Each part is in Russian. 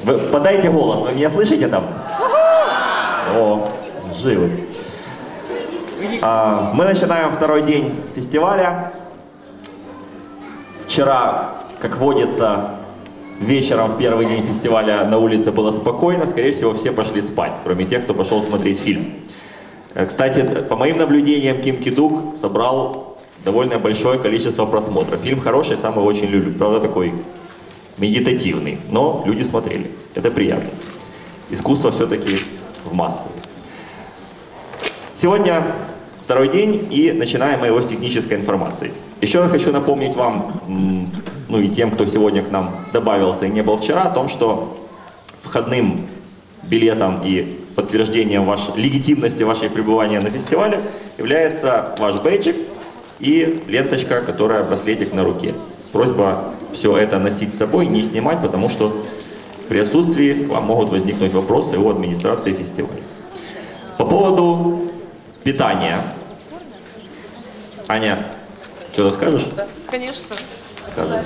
Вы подайте голос, вы меня слышите там? О, живы. Мы начинаем второй день фестиваля. Вчера, как водится, вечером в первый день фестиваля на улице было спокойно. Скорее всего, все пошли спать, кроме тех, кто пошел смотреть фильм. Кстати, по моим наблюдениям, Ким Ки-дук собрал довольно большое количество просмотров. Фильм хороший, сам его очень люблю. Правда, такой медитативный, но люди смотрели. Это приятно. Искусство все-таки в массы. Сегодня второй день, и начинаем мы его с технической информации. Еще раз хочу напомнить вам, ну и тем, кто сегодня к нам добавился и не был вчера, о том, что входным билетом и подтверждением легитимности вашей пребывания на фестивале является ваш бейджик и ленточка, которая браслетик на руке. Просьба все это носить с собой, не снимать, потому что при отсутствии к вам могут возникнуть вопросы у администрации фестиваля. По поводу питания. Аня, что-то скажешь? Да, конечно. Скажи.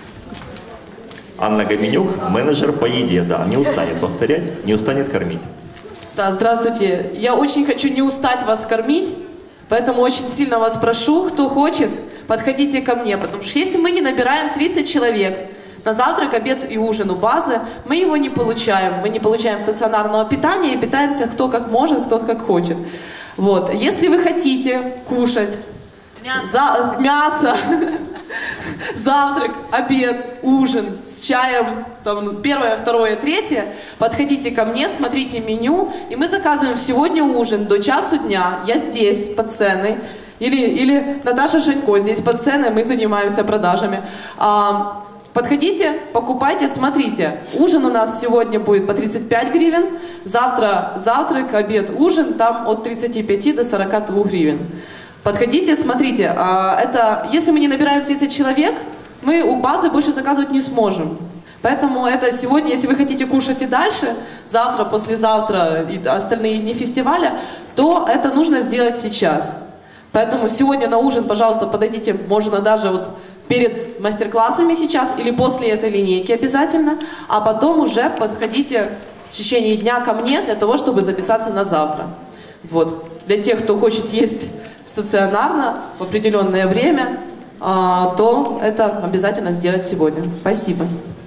Анна Гоменюк, менеджер по еде, да, не устанет повторять, не устанет кормить. Да, здравствуйте. Я очень хочу не устать вас кормить, поэтому очень сильно вас прошу, кто хочет, подходите ко мне, потому что если мы не набираем 30 человек на завтрак, обед и ужин у базы, мы его не получаем. Мы не получаем стационарного питания и питаемся кто как может, кто как хочет. Вот. Если вы хотите кушать мясо, завтрак, обед, ужин с чаем, там, первое, второе, третье, подходите ко мне, смотрите меню, и мы заказываем сегодня ужин до часу дня. Я здесь под сценой. Или Наташа Шенько здесь под сценой, мы занимаемся продажами. Подходите, покупайте, смотрите. Ужин у нас сегодня будет по 35 гривен, завтра завтрак, обед, ужин, там от 35 до 42 гривен. Подходите, смотрите. Если мы не набираем 30 человек, мы у базы больше заказывать не сможем. Поэтому это сегодня, если вы хотите кушать и дальше, завтра, послезавтра и остальные дни фестиваля, то это нужно сделать сейчас. Поэтому сегодня на ужин, пожалуйста, подойдите, можно даже вот перед мастер-классами сейчас или после этой линейки обязательно, а потом уже подходите в течение дня ко мне для того, чтобы записаться на завтра. Вот. Для тех, кто хочет есть стационарно в определенное время, то это обязательно сделать сегодня. Спасибо.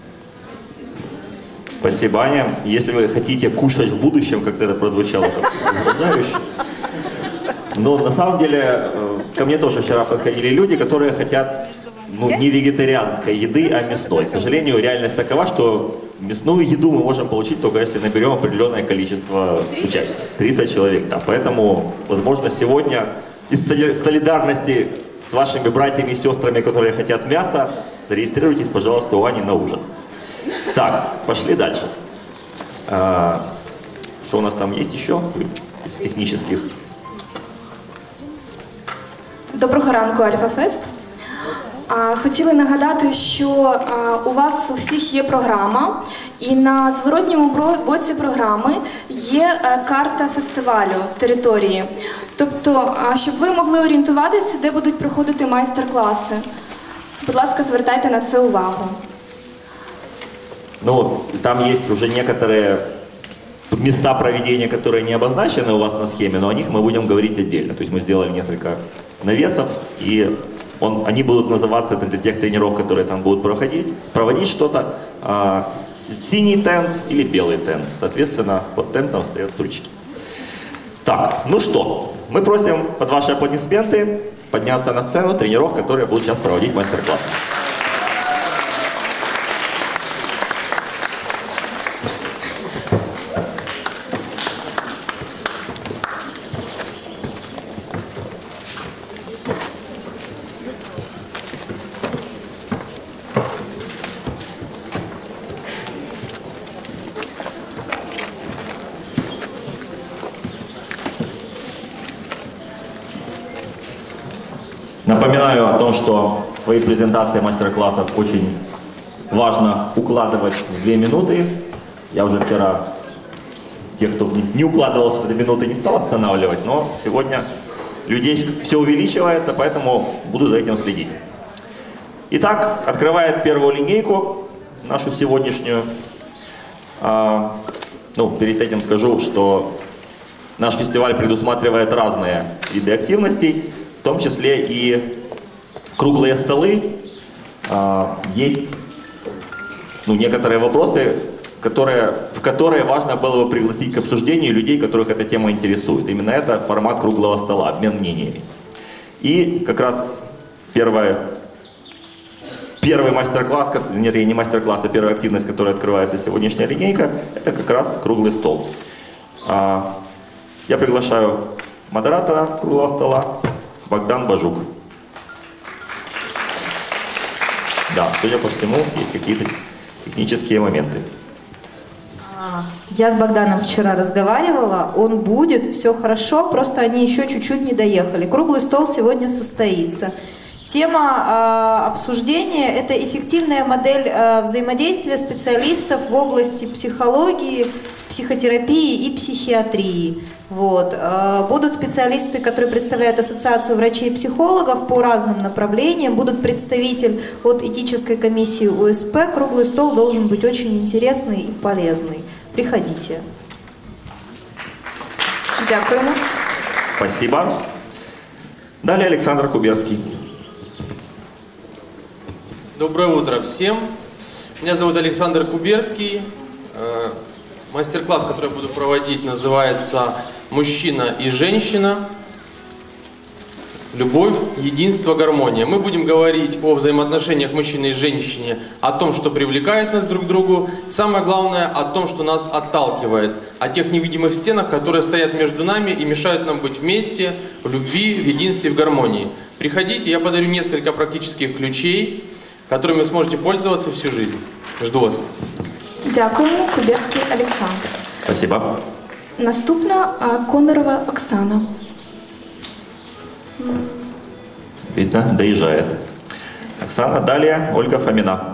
Спасибо, Аня. Если вы хотите кушать в будущем, как это прозвучало, возбуждающе. Но на самом деле ко мне тоже вчера подходили люди, которые хотят не вегетарианской еды, а мясной. К сожалению, реальность такова, что мясную еду мы можем получить только если наберем определенное количество участников. 30 человек, да. Поэтому, возможно, сегодня из солидарности с вашими братьями и сестрами, которые хотят мяса, зарегистрируйтесь, пожалуйста, у Ани на ужин. Так, пошли дальше. Что у нас там есть еще из технических? Доброго ранку, Альфа-Фест. Хотіли нагадати, що у вас у всіх є програма, і на зворотньому боці програми є карта фестивалю, території. Тобто, щоб ви могли орієнтуватися, де будуть проходити майстер-класи. Будь ласка, звертайте на це увагу. Ну, там есть уже некоторые места проведения, которые не обозначены у вас на схеме, но о них мы будем говорить отдельно. То есть мы сделали несколько навесов, и они будут называться для тех тренеров, которые там будут проводить что-то, синий тент или белый тент. Соответственно, под тентом стоят стручки. Так, ну что, мы просим под ваши аплодисменты подняться на сцену тренеров, которые будут сейчас проводить мастер-класс. Напоминаю о том, что свои презентации мастер-классов очень важно укладывать в 2 минуты. Я уже вчера тех, кто не укладывался в 2 минуты, не стал останавливать, но сегодня людей все увеличивается, поэтому буду за этим следить. Итак, открывает первую линейку, нашу сегодняшнюю, Ну, перед этим скажу, что наш фестиваль предусматривает разные виды активностей, в том числе и круглые столы. Есть некоторые вопросы, в которые важно было бы пригласить к обсуждению людей, которых эта тема интересует. Именно это формат круглого стола, обмен мнениями. И как раз первый мастер-класс, не мастер-класс, а первая активность, которая открывается сегодняшняя линейка, это как раз круглый стол. Я приглашаю модератора круглого стола Богдан Бажук. Да, судя по всему, есть какие-то технические моменты. Я с Богданом вчера разговаривала, он будет, все хорошо, просто они еще чуть-чуть не доехали. Круглый стол сегодня состоится. Тема обсуждения – это эффективная модель взаимодействия специалистов в области психологии, психотерапии и психиатрии. Вот. Будут специалисты, которые представляют ассоциацию врачей и психологов по разным направлениям, будут представитель от этической комиссии УСП. Круглый стол должен быть очень интересный и полезный. Приходите. Дякуємо. Спасибо. Далее Александр Куберский. Доброе утро всем. Меня зовут Александр Куберский. Мастер-класс, который я буду проводить, называется «Мужчина и женщина. Любовь, единство, гармония». Мы будем говорить о взаимоотношениях мужчины и женщины, о том, что привлекает нас друг к другу. Самое главное, о том, что нас отталкивает. О тех невидимых стенах, которые стоят между нами и мешают нам быть вместе, в любви, в единстве, в гармонии. Приходите, я подарю несколько практических ключей, которыми вы сможете пользоваться всю жизнь. Жду вас. Дякуємо, Куберський Олександр. Спасибо. Наступна Конорова Оксана. Видно, доезжает. Оксана, далее Ольга Фомина.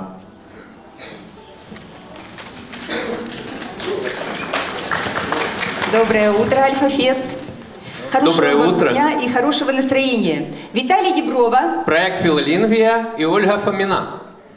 Доброе утро, Альфа-Фест. Доброе утро. Дня и хорошего настроения. Виталий Деброва. Проект «Филолингвия» и Ольга Фомина.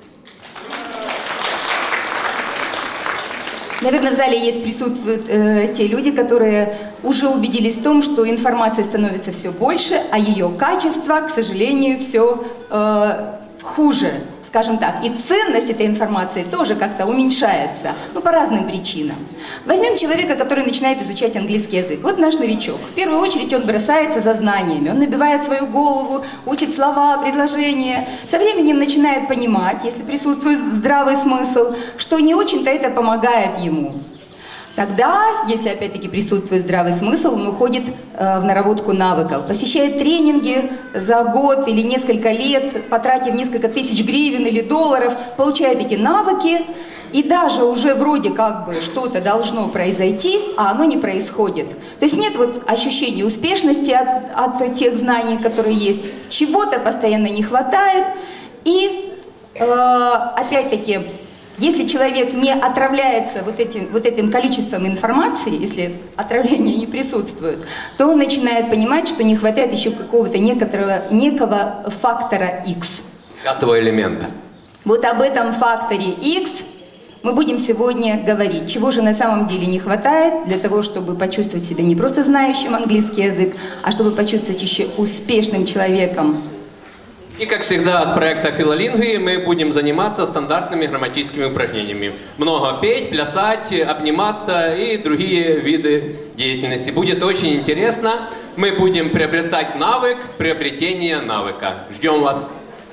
Наверное, в зале присутствуют те люди, которые уже убедились в том, что информации становится все больше, а ее качество, к сожалению, все хуже, скажем так. И ценность этой информации тоже как-то уменьшается, по разным причинам. Возьмем человека, который начинает изучать английский язык. Вот наш новичок. В первую очередь он бросается за знаниями, он набивает свою голову, учит слова, предложения. Со временем начинает понимать, если присутствует здравый смысл, что не очень-то это помогает ему. Тогда, если опять-таки присутствует здравый смысл, он уходит в наработку навыков, посещает тренинги за год или несколько лет, потратив несколько тысяч гривен или долларов, получает эти навыки, и даже уже вроде как бы что-то должно произойти, а оно не происходит. То есть нет ощущения успешности от тех знаний, которые есть, чего-то постоянно не хватает, и опять-таки, если человек не отравляется этим количеством информации, если отравление не присутствует, то он начинает понимать, что не хватает еще какого-то некого фактора X. Пятого элемента. Вот об этом факторе X мы будем сегодня говорить. Чего же на самом деле не хватает для того, чтобы почувствовать себя не просто знающим английский язык, а чтобы почувствовать еще успешным человеком. И, как всегда, от проекта «Филолингвии» мы будем заниматься стандартными грамматическими упражнениями. Много петь, плясать, обниматься и другие виды деятельности. Будет очень интересно. Мы будем приобретать навык приобретения навыка. Ждем вас.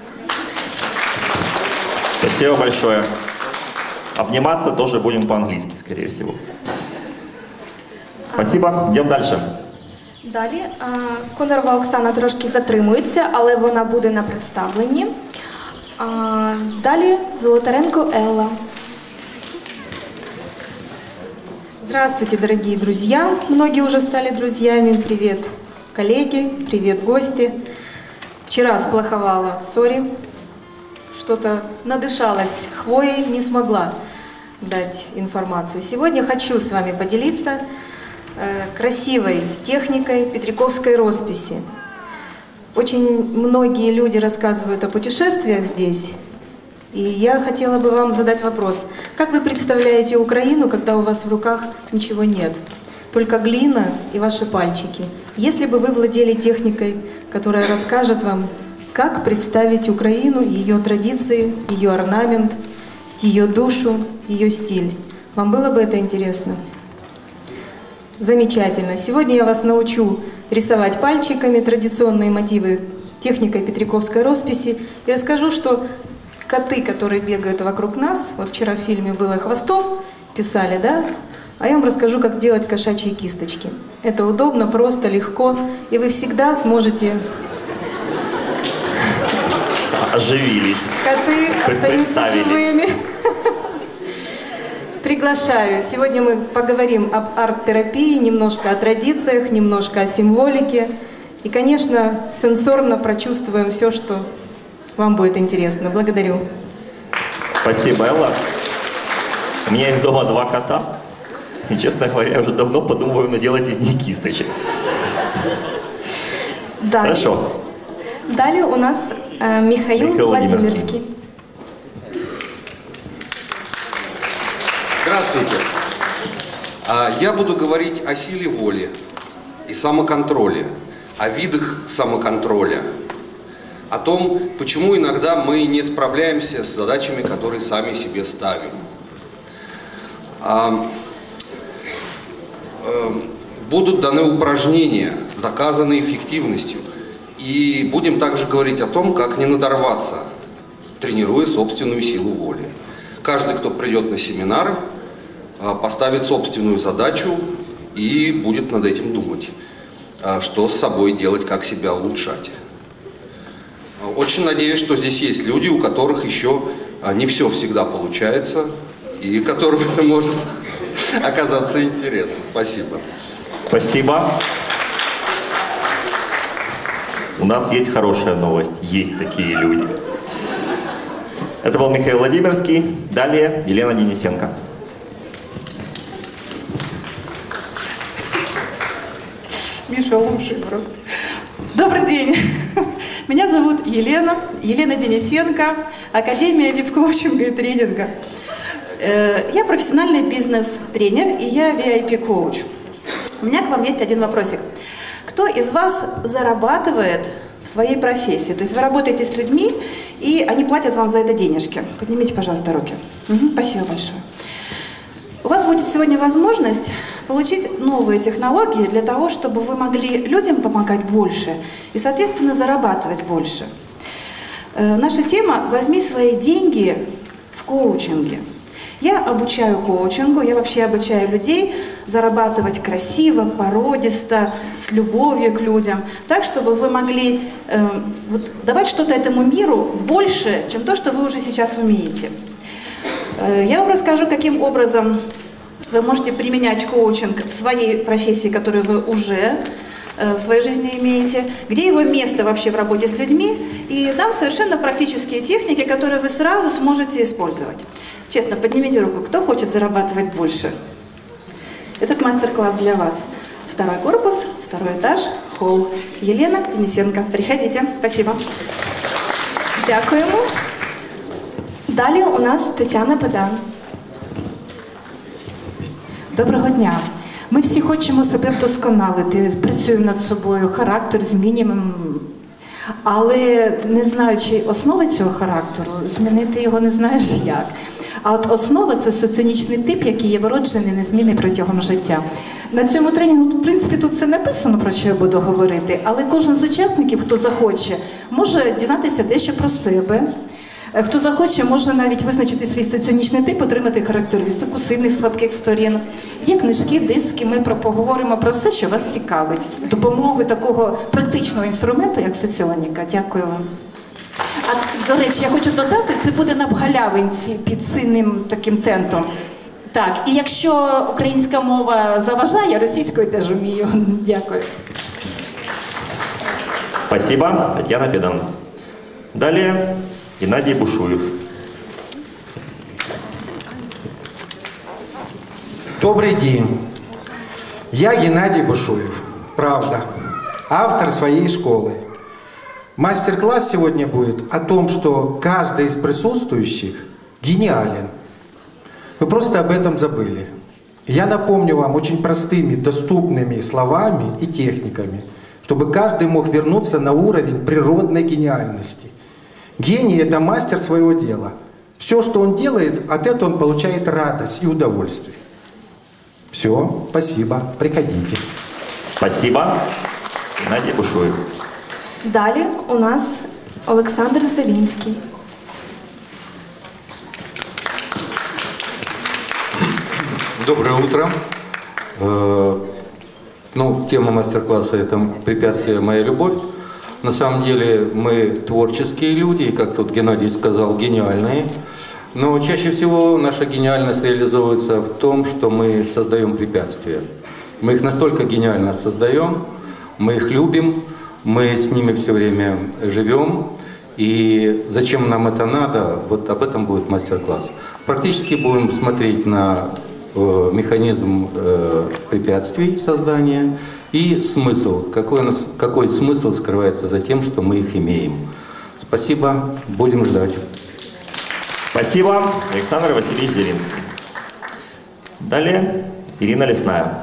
Спасибо большое. Обниматься тоже будем по-английски, скорее всего. Спасибо. Идем дальше. Далі Конорова Оксана трошки затримується, але вона буде на представленні. Далі Золотаренко Элла. Здравствуйте, дорогие друзья. Многие уже стали друзьями. Привет, коллеги, привет, гости. Вчера сплоховала, сори. Что-то надышалась хвоей, не смогла дать информацию. Сегодня хочу с вами поделиться красивой техникой петриковской росписи. Очень многие люди рассказывают о путешествиях здесь, И я хотела бы вам задать вопрос. Как вы представляете Украину, когда у вас в руках ничего нет? Только глина и ваши пальчики. Если бы вы владели техникой, которая расскажет вам, как представить Украину, ее традиции, ее орнамент, ее душу, ее стиль. Вам было бы это интересно? Замечательно. Сегодня я вас научу рисовать пальчиками традиционные мотивы техникой петриковской росписи и расскажу, что коты, которые бегают вокруг нас, вот вчера в фильме было хвостом, писали, да? А я вам расскажу, как сделать кошачьи кисточки. Это удобно, просто, легко, и вы всегда сможете... Оживились. Коты остаются живыми. Приглашаю. Сегодня мы поговорим об арт-терапии, немножко о традициях, немножко о символике. И, конечно, сенсорно прочувствуем все, что вам будет интересно. Благодарю. Спасибо, Элла. У меня есть дома 2 кота. И, честно говоря, я уже давно подумываю наделать из них кисточек. Хорошо. Далее у нас Михаил Владимирский. Здравствуйте. Я буду говорить о силе воли и самоконтроле, о видах самоконтроля, о том, почему иногда мы не справляемся с задачами, которые сами себе ставим. Будут даны упражнения с доказанной эффективностью. И будем также говорить о том, как не надорваться, тренируя собственную силу воли. Каждый, кто придет на семинар, поставит собственную задачу и будет над этим думать, что с собой делать, как себя улучшать. Очень надеюсь, что здесь есть люди, у которых еще не все всегда получается, и которым это может оказаться интересно. Спасибо. Спасибо. У нас есть хорошая новость. Есть такие люди. Это был Михаил Владимирский. Далее Елена Денисенко. Миша лучший просто. Добрый день. Меня зовут Елена Денисенко, Академия вип-коучинга и тренинга. Я профессиональный бизнес-тренер и я VIP-коуч. У меня к вам есть один вопросик. Кто из вас зарабатывает в своей профессии? То есть вы работаете с людьми, и они платят вам за это денежки. Поднимите, пожалуйста, руки. Спасибо большое. У вас будет сегодня возможность получить новые технологии для того, чтобы вы могли людям помогать больше и, соответственно, зарабатывать больше. Наша тема «Возьми свои деньги в коучинге». Я обучаю коучингу, я вообще обучаю людей зарабатывать красиво, породисто, с любовью к людям, так, чтобы вы могли давать что-то этому миру больше, чем то, что вы уже сейчас умеете. Я вам расскажу, каким образом вы можете применять коучинг в своей профессии, которую вы уже в своей жизни имеете, где его место вообще в работе с людьми, и дам совершенно практические техники, которые вы сразу сможете использовать. Честно, поднимите руку, кто хочет зарабатывать больше. Этот мастер-класс для вас. 2-й корпус, 2-й этаж, холл. Елена Денисенко. Приходите. Спасибо. Дякуємо. Далі у нас Тетяна Педан. Доброго дня. Ми всі хочемо себе вдосконалити, працюємо над собою, характер змінюємо. Але не знаючи основи цього характеру, змінити його не знаєш як. А от основа – це соціонічний тип, який є вроджений, незмінний протягом життя. На цьому тренінгу, в принципі, тут це написано, про що я буду говорити, але кожен з учасників, хто захоче, може дізнатися дещо про себе. Хто захоче, може навіть визначити свій соціонічний тип, отримати характеристику сильних, слабких сторін. Є книжки, диски, ми поговоримо про все, що вас цікавить. З допомогою такого практичного інструменту, як соціоніка. Дякую вам. А, до речі, я хочу додати, це буде на галявинці під синім таким тентом. Так, і якщо українська мова заважає, російською теж вмію. Дякую. Спасибо, Татьяна Педан. Далее Геннадий Бушуев. Добрый день. Я Геннадий Бушуев, правда, автор своей школы. Мастер-класс сегодня будет о том, что каждый из присутствующих гениален. Вы просто об этом забыли. Я напомню вам очень простыми, доступными словами и техниками, чтобы каждый мог вернуться на уровень природной гениальности. Гений – это мастер своего дела. Все, что он делает, от этого он получает радость и удовольствие. Все, спасибо, приходите. Спасибо. Геннадий Бушуев. Далее у нас Александр Зелинский. Доброе утро. Тема мастер-класса – это препятствие «Моя любовь». На самом деле мы творческие люди, и, как тут Геннадий сказал, гениальные. Но чаще всего наша гениальность реализуется в том, что мы создаем препятствия. Мы их настолько гениально создаем, мы их любим, мы с ними все время живем. И зачем нам это надо, вот об этом будет мастер-класс. Практически будем смотреть на механизм препятствий создания и смысл, какой смысл скрывается за тем, что мы их имеем. Спасибо, будем ждать. Спасибо, Александр Васильевич Зелинский. Далее Ирина Лесная.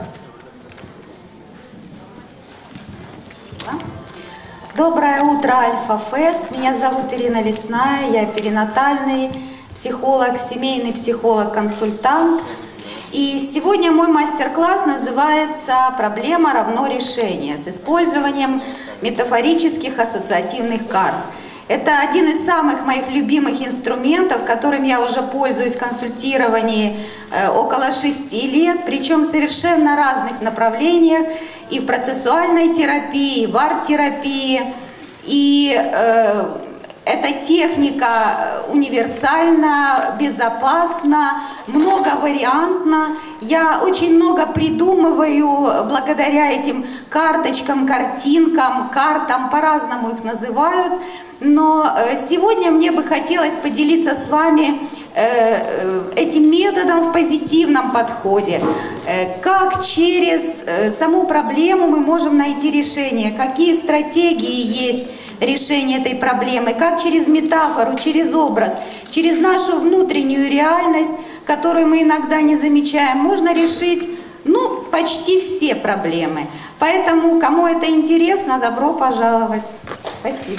Доброе утро, Альфа-Фест. Меня зовут Ирина Лесная, я перинатальный психолог, семейный психолог-консультант. И сегодня мой мастер-класс называется «Проблема равно решение» с использованием метафорических ассоциативных карт. Это один из самых моих любимых инструментов, которым я уже пользуюсь в консультировании около 6 лет, причем в совершенно разных направлениях, и в процессуальной терапии, и в арт-терапии. И эта техника универсальна, безопасна, многовариантна. Я очень много придумываю благодаря этим карточкам, картинкам, картам, по-разному их называют. Но сегодня мне бы хотелось поделиться с вами этим методом в позитивном подходе. Как через саму проблему мы можем найти решение, какие стратегии есть решения этой проблемы, как через метафору, через образ, через нашу внутреннюю реальность, которую мы иногда не замечаем, можно решить, почти все проблемы. Поэтому, кому это интересно, добро пожаловать. Спасибо.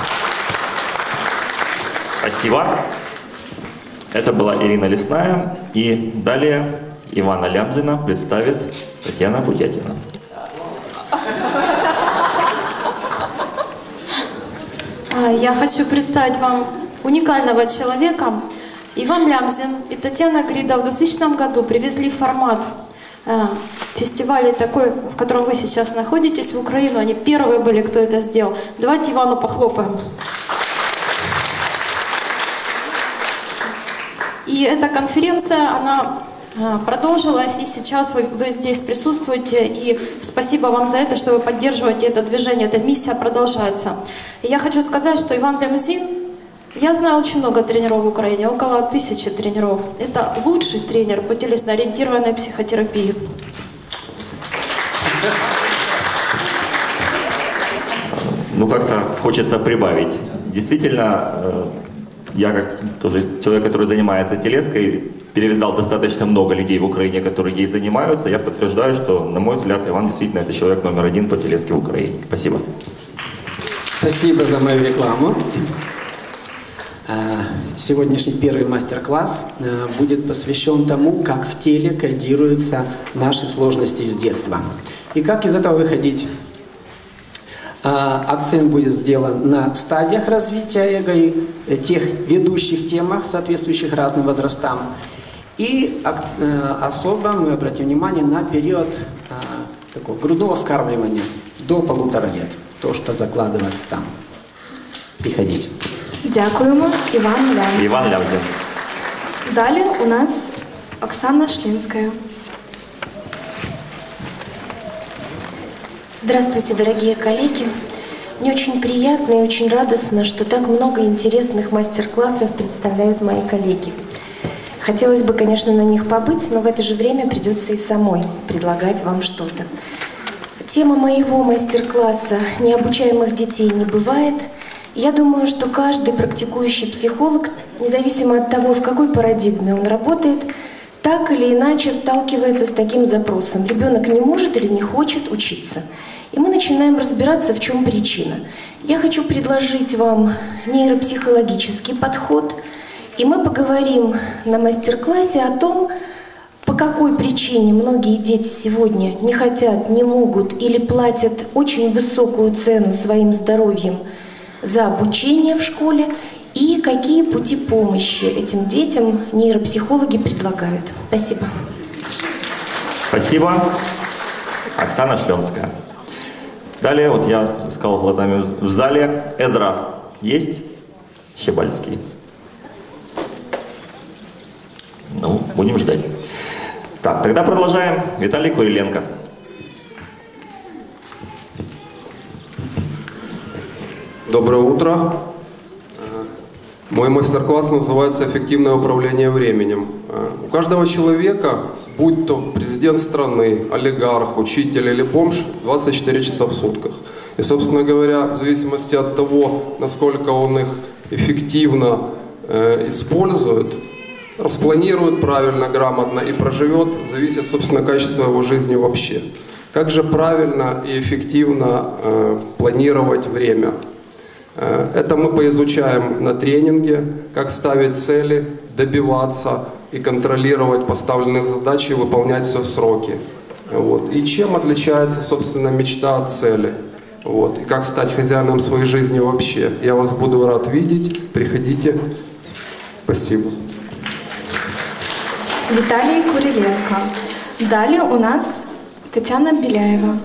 Спасибо. Это была Ирина Лесная. И далее Ивана Лямзина представит Татьяна Путятина. Я хочу представить вам уникального человека. Иван Лямзин и Татьяна Грида в 2000 году привезли формат фестиваля такой, в котором вы сейчас находитесь, в Украину. Они первые были, кто это сделал. Давайте Ивану похлопаем. И эта конференция, она продолжилась, и сейчас вы здесь присутствуете, и спасибо вам за это, что вы поддерживаете это движение, эта миссия продолжается. И я хочу сказать, что Иван Лямзин, я знаю очень много тренеров в Украине, около 1000 тренеров. Это лучший тренер по телесно-ориентированной психотерапии. Как-то хочется прибавить. Действительно, я как тоже человек, который занимается телеской, перевидал достаточно много людей в Украине, которые ей занимаются. Я подтверждаю, что, на мой взгляд, Иван действительно это человек номер 1 по телеске в Украине. Спасибо. Спасибо за мою рекламу. Сегодняшний первый мастер-класс будет посвящен тому, как в теле кодируются наши сложности с детства. И как из этого выходить. Акцент будет сделан на стадиях развития эго и тех ведущих темах, соответствующих разным возрастам. И особо мы обратим внимание на период такого грудного вскармливания до 1,5 лет. То, что закладывается там. Приходите. Дякуємо, Іван Лямзин. Иван Лямзин. Далее у нас Оксана Шлинская. Здравствуйте, дорогие коллеги. Мне очень приятно и очень радостно, что так много интересных мастер-классов представляют мои коллеги. Хотелось бы, конечно, на них побыть, но в это же время придется и самой предлагать вам что-то. Тема моего мастер-класса «Необучаемых детей не бывает» Я думаю, что каждый практикующий психолог, независимо от того, в какой парадигме он работает, так или иначе сталкивается с таким запросом. Ребенок не может или не хочет учиться. И мы начинаем разбираться, в чем причина. Я хочу предложить вам нейропсихологический подход, и мы поговорим на мастер-классе о том, по какой причине многие дети сегодня не хотят, не могут или платят очень высокую цену своим здоровьем за обучение в школе, и какие пути помощи этим детям нейропсихологи предлагают. Спасибо. Спасибо. Оксана Шленская. Далее, вот я искал глазами в зале. Эзра есть? Щебальский. Ну, будем ждать. Так, тогда продолжаем. Виталий Куриленко. Доброе утро. Мой мастер-класс называется «Эффективное управление временем». У каждого человека, будь то президент страны, олигарх, учитель или бомж, 24 часа в сутках. И, собственно говоря, в зависимости от того, насколько он их эффективно использует, распланирует правильно, грамотно и проживет, зависит, собственно, качество его жизни вообще. Как же правильно и эффективно планировать время? Это мы поизучаем на тренинге, как ставить цели, добиваться и контролировать поставленных задач и выполнять все в сроки. Вот. И чем отличается, собственно, мечта от цели? Вот. И как стать хозяином своей жизни вообще? Я вас буду рад видеть. Приходите. Спасибо. Виталий Куриленко. Далее у нас Татьяна Беляева.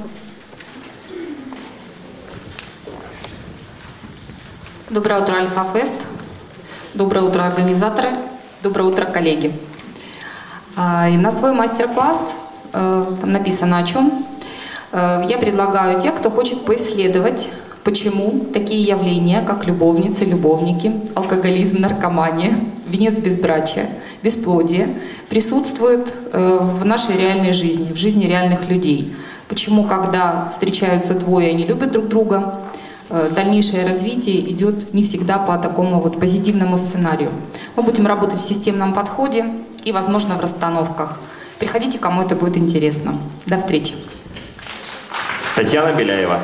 Доброе утро, Альфа-Фест. Доброе утро, организаторы. Доброе утро, коллеги. И на свой мастер-класс, там написано о чем, я предлагаю тех, кто хочет поисследовать, почему такие явления, как любовницы, любовники, алкоголизм, наркомания, венец безбрачия, бесплодие, присутствуют в нашей реальной жизни, в жизни реальных людей. Почему, когда встречаются двое, они любят друг друга, дальнейшее развитие идет не всегда по такому вот позитивному сценарию. Мы будем работать в системном подходе и, возможно, в расстановках. Приходите, кому это будет интересно. До встречи. Татьяна Беляева.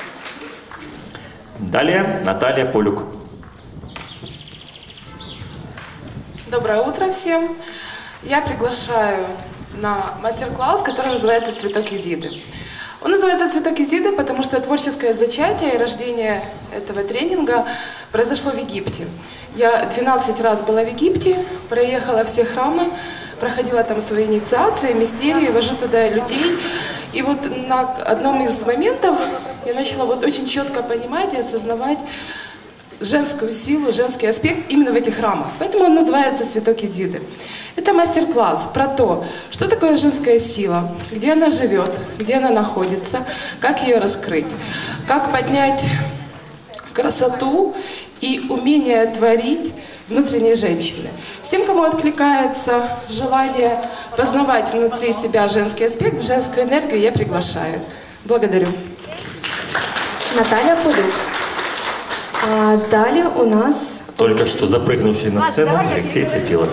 Далее Наталья Полюк. Доброе утро всем. Я приглашаю на мастер-класс, который называется «Цветок Изиды». Он называется «Цветок Изиды», потому что творческое зачатие и рождение этого тренинга произошло в Египте. Я 12 раз была в Египте, проехала все храмы, проходила там свои инициации, мистерии, вожу туда людей. И вот на одном из моментов я начала вот очень четко понимать и осознавать женскую силу, женский аспект именно в этих храмах. Поэтому он называется «Цветок Изиды». Это мастер-класс про то, что такое женская сила, где она живет, где она находится, как ее раскрыть, как поднять красоту и умение творить внутренней женщины. Всем, кому откликается желание познавать внутри себя женский аспект, женскую энергию, я приглашаю. Благодарю. Наталья Полюк. А далее у нас... Только что запрыгнувший на сцену Алексей Цепилов.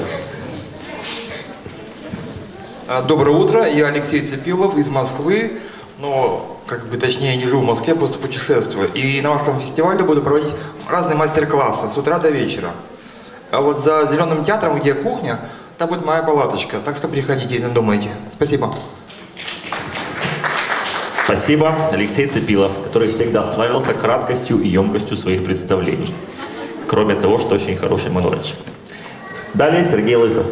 Доброе утро, я Алексей Цепилов из Москвы, но, точнее, не живу в Москве, просто путешествую. И на Московском фестивале буду проводить разные мастер-классы с утра до вечера. А вот за Зеленым театром, где кухня, там будет моя палаточка, так что приходите, не думайте. Спасибо. Спасибо, Алексей Цепилов, который всегда славился краткостью и емкостью своих представлений. Кроме того, что очень хороший монорочек. Далее Сергей Лысов.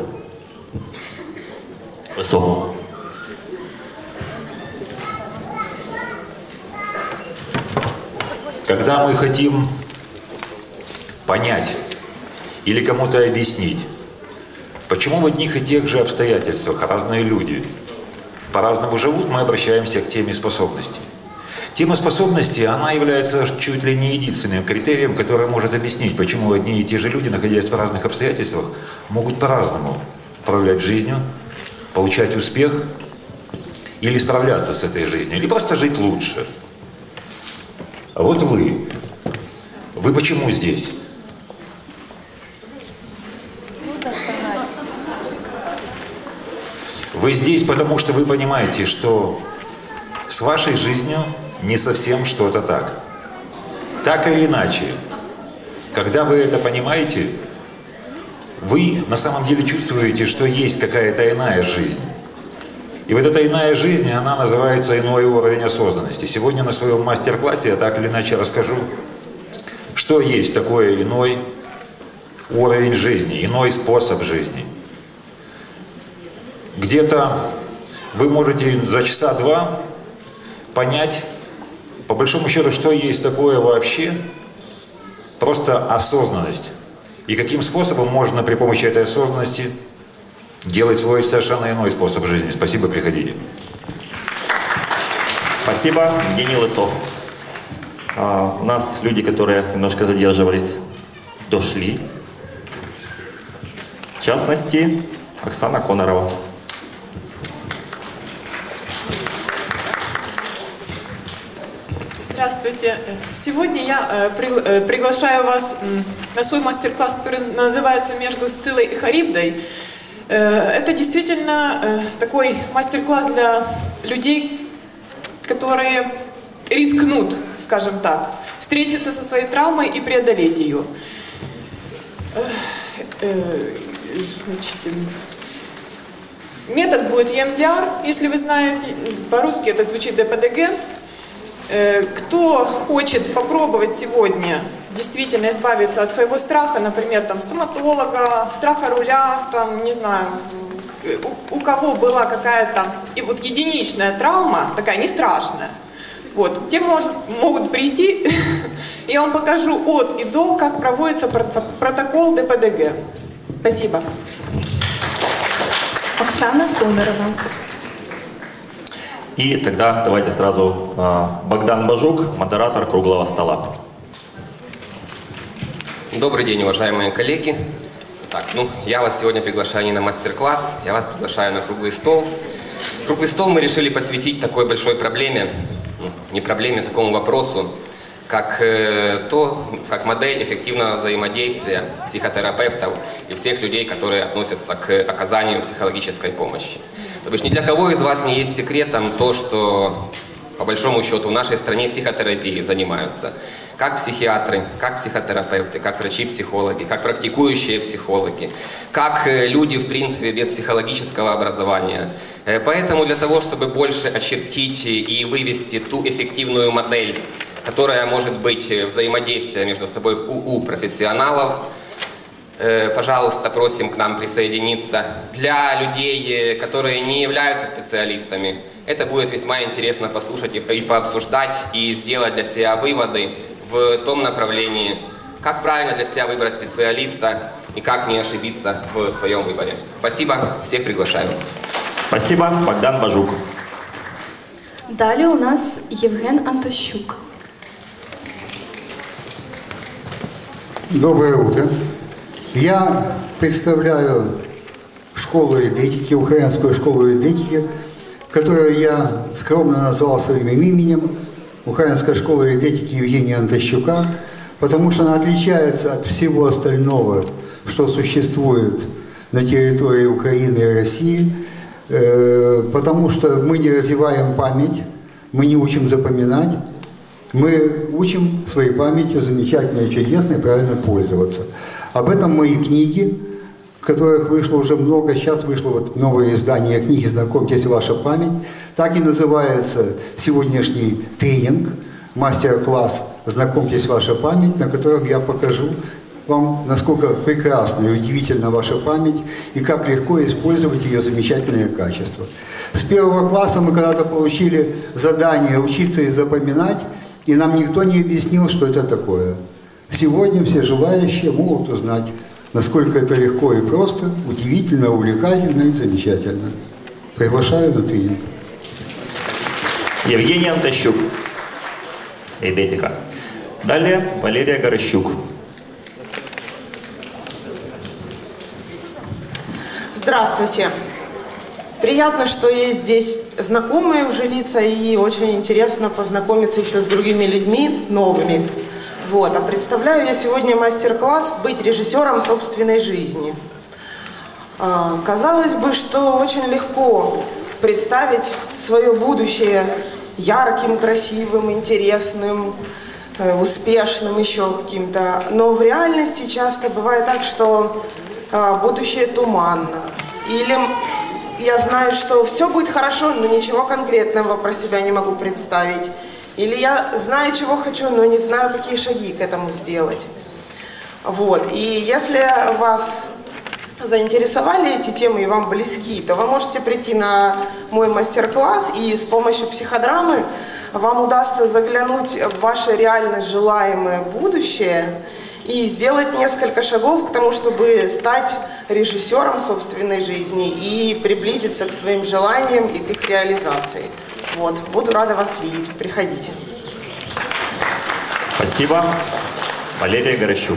Лысов. Когда мы хотим понять или кому-то объяснить, почему в одних и тех же обстоятельствах разные люди по-разному живут, мы обращаемся к теме способностей. Тема способности, она является чуть ли не единственным критерием, который может объяснить, почему одни и те же люди, находясь в разных обстоятельствах, могут по-разному управлять жизнью, получать успех или справляться с этой жизнью, или просто жить лучше. Вот вы Вы почему здесь? Вы здесь, потому что вы понимаете, что с вашей жизнью не совсем что-то так. Так или иначе, когда вы это понимаете, вы на самом деле чувствуете, что есть какая-то иная жизнь. И вот эта иная жизнь, она называется иной уровень осознанности. Сегодня на своем мастер-классе я так или иначе расскажу, что есть такое иной уровень жизни, иной способ жизни. Где-то вы можете за часа два понять, по большому счету, что есть такое вообще просто осознанность. И каким способом можно при помощи этой осознанности делать свой совершенно иной способ жизни. Спасибо, приходите. Спасибо, Евгений Лысов. У нас люди, которые немножко задерживались, дошли. В частности, Оксана Конорова. Здравствуйте. Сегодня я приглашаю вас на свой мастер-класс, который называется «Между Сциллой и Харибдой». Это действительно такой мастер-класс для людей, которые рискнут, скажем так, встретиться со своей травмой и преодолеть ее. Значит, метод будет EMDR, если вы знаете, по-русски это звучит ДПДГ. Кто хочет попробовать сегодня действительно избавиться от своего страха, например, там, стоматолога, страха руля, там, не знаю, у кого была какая-то и вот единичная травма, такая не страшная, вот, те могут прийти, я вам покажу от и до, как проводится протокол ДПДГ. Спасибо. Оксана Конорова. И тогда давайте сразу Богдан Бажук, модератор круглого стола. Добрый день, уважаемые коллеги. Так, я вас сегодня приглашаю не на мастер-класс, я вас приглашаю на круглый стол. Круглый стол мы решили посвятить такой большой проблеме, не проблеме, такому вопросу, как как модель эффективного взаимодействия психотерапевтов и всех людей, которые относятся к оказанию психологической помощи. То бишь ни для кого из вас не есть секретом то, что по большому счету в нашей стране психотерапией занимаются как психиатры, как психотерапевты, как врачи-психологи, как практикующие психологи, как люди, в принципе, без психологического образования. Поэтому для того, чтобы больше очертить и вывести ту эффективную модель, которая может быть взаимодействие между собой у профессионалов, пожалуйста, просим к нам присоединиться. Для людей, которые не являются специалистами, это будет весьма интересно послушать и пообсуждать, и сделать для себя выводы в том направлении, как правильно для себя выбрать специалиста и как не ошибиться в своем выборе. Спасибо, всех приглашаю. Спасибо, Богдан Бажук. Далее у нас Евген Антощук. Доброе утро. Я представляю школу эдетики, украинскую школу эдетики, которую я скромно назвал своим именем, Украинская школа эдетики Евгения Антощука, потому что она отличается от всего остального, что существует на территории Украины и России, потому что мы не развиваем память, мы не учим запоминать, мы учим своей памятью замечательно и чудесно и правильно пользоваться. Об этом мои книги, которых вышло уже много, сейчас вышло вот новое издание книги «Знакомьтесь, ваша память». Так и называется сегодняшний тренинг, мастер-класс «Знакомьтесь, ваша память», на котором я покажу вам, насколько прекрасна и удивительна ваша память и как легко использовать ее замечательные качества. С первого класса мы когда-то получили задание учиться и запоминать, и нам никто не объяснил, что это такое. Сегодня все желающие могут узнать, насколько это легко и просто, удивительно, увлекательно и замечательно. Приглашаю на тренинг. Евгений Антощук, эдетика. Далее Валерия Горощук. Здравствуйте. Приятно, что есть здесь знакомые уже лица, и очень интересно познакомиться еще с другими людьми, новыми. Вот, а представляю я сегодня мастер-класс «Быть режиссером собственной жизни». Казалось бы, что очень легко представить свое будущее ярким, красивым, интересным, успешным, еще каким-то. Но в реальности часто бывает так, что будущее туманно. Или я знаю, что все будет хорошо, но ничего конкретного про себя не могу представить. Или я знаю, чего хочу, но не знаю, какие шаги к этому сделать. Вот. И если вас заинтересовали эти темы и вам близки, то вы можете прийти на мой мастер-класс, и с помощью психодрамы вам удастся заглянуть в ваше реально желаемое будущее и сделать несколько шагов к тому, чтобы стать режиссером собственной жизни и приблизиться к своим желаниям и к их реализации. Вот. Буду рада вас видеть. Приходите. Спасибо. Валерія Горощук.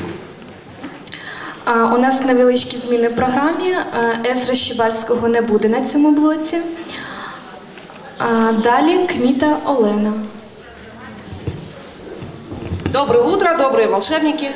У нас невеличкі зміни в програмі. Езра Щебальського не буде на цьому блоці. Далі Кміта Олена. Доброе утро, добрые волшебники.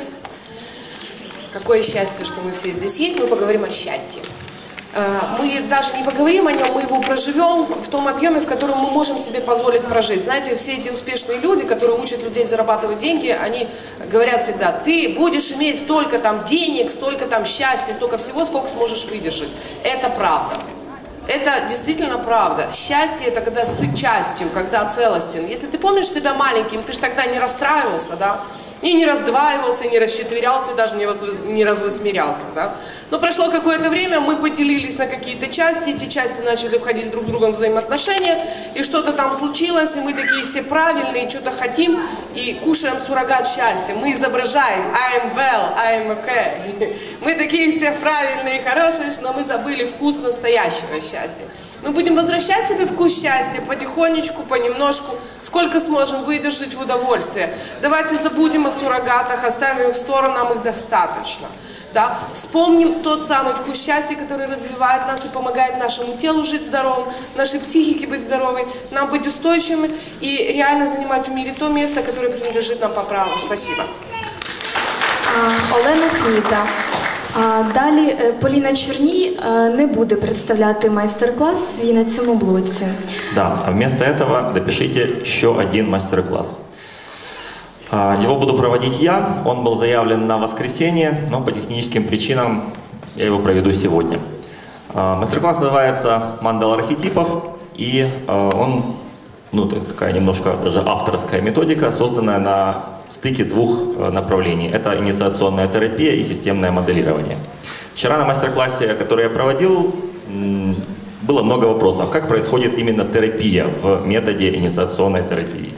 Какое счастье, что мы все здесь есть. Мы поговорим о счастье. Мы даже не поговорим о нем, мы его проживем в том объеме, в котором мы можем себе позволить прожить. Знаете, все эти успешные люди, которые учат людей зарабатывать деньги, они говорят всегда: ты будешь иметь столько там денег, столько там счастья, столько всего, сколько сможешь выдержать. Это правда. Это действительно правда. Счастье — это когда с частью, когда целостен. Если ты помнишь себя маленьким, ты же тогда не расстраивался, да? И не раздваивался, и не расчетверялся, и даже не развосмерялся. Да? Но прошло какое-то время, мы поделились на какие-то части, эти части начали входить друг с другом в взаимоотношения, и что-то там случилось, и мы такие все правильные, что-то хотим, и кушаем суррогат счастья. Мы изображаем I'm well, I'm okay. Мы такие все правильные и хорошие, но мы забыли вкус настоящего счастья. Мы будем возвращать себе вкус счастья потихонечку, понемножку, сколько сможем выдержать в удовольствие. Давайте забудем о суррогатах, оставим их в сторону, нам их достаточно. Да? Вспомним тот самый вкус счастья, который развивает нас и помогает нашему телу жить здоровым, нашей психике быть здоровой, нам быть устойчивыми и реально занимать в мире то место, которое принадлежит нам по праву. Спасибо. Олена Кміта. Далі Поліна Черній не буде представляти майстер-клас свій на цьому блоці. Да, а вместо этого допишите еще один мастер-класс. Его буду проводить я, он был заявлен на воскресенье, но по техническим причинам я его проведу сегодня. Мастер-класс называется «Мандала архетипов», и он, такая немножко даже авторская методика, созданная на стыке двух направлений. Это инициационная терапия и системное моделирование. Вчера на мастер-классе, который я проводил, было много вопросов. Как происходит именно терапия в методе инициационной терапии?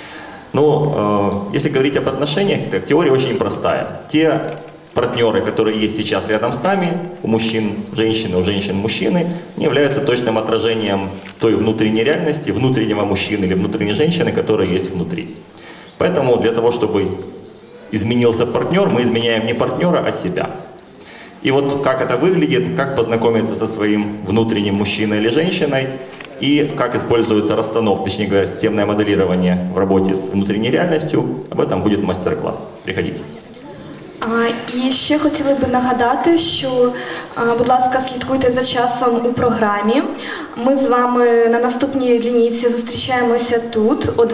Если говорить об отношениях, то теория очень простая. Те партнеры, которые есть сейчас рядом с нами, у мужчин женщины, у женщин мужчины, не являются точным отражением той внутренней реальности, внутреннего мужчины или внутренней женщины, которая есть внутри. Поэтому для того, чтобы изменился партнер, мы изменяем не партнера, а себя. И вот как это выглядит, как познакомиться со своим внутренним мужчиной или женщиной, и как используется расстановка, точнее говоря, системное моделирование в работе с внутренней реальностью, об этом будет мастер-класс. Приходите. І ще хотіли би нагадати, що, будь ласка, слідкуйте за часом у програмі. Ми з вами на наступній лінійці зустрічаємося тут о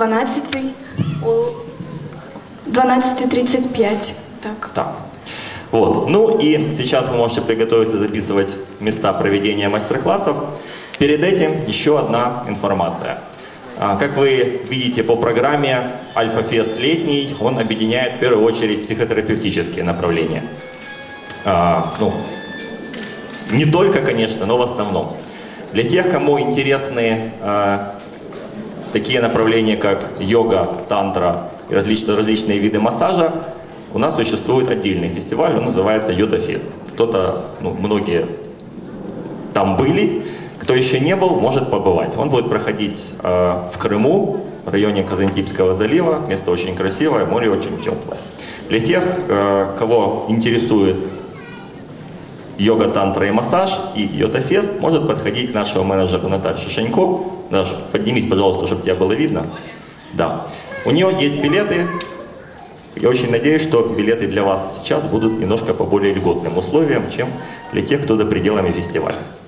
12:35. Так. Вот. И сейчас вы можете приготовиться записывать места проведения мастер-классов. Перед этим еще одна информация. Как вы видите по программе, Альфа-фест летний, он объединяет в первую очередь психотерапевтические направления. Не только, конечно, но в основном. Для тех, кому интересны такие направления, как йога, тантра и различные виды массажа, у нас существует отдельный фестиваль, он называется Йота-фест. Кто-то, многие там были. Кто еще не был, может побывать. Он будет проходить в Крыму, в районе Казантипского залива. Место очень красивое, море очень теплое. Для тех, кого интересует йога, тантра и массаж, и Йота-фест, может подходить к нашему менеджеру Наташе Шанько. Наташа, поднимись, пожалуйста, чтобы тебя было видно. Да. У нее есть билеты Я очень надеюсь, что билеты для вас сейчас будут немножко по более льготным условиям, чем для тех, кто за пределами фестиваля.